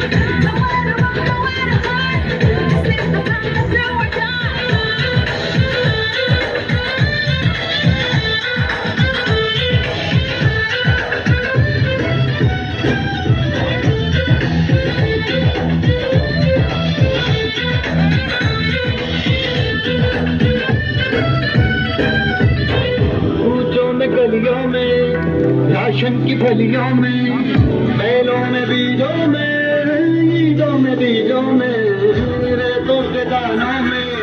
गलियों में, राशन की फलियों में, बैलों में, बीजों में, ईदों में, बीजों में, रेतों के दानों में,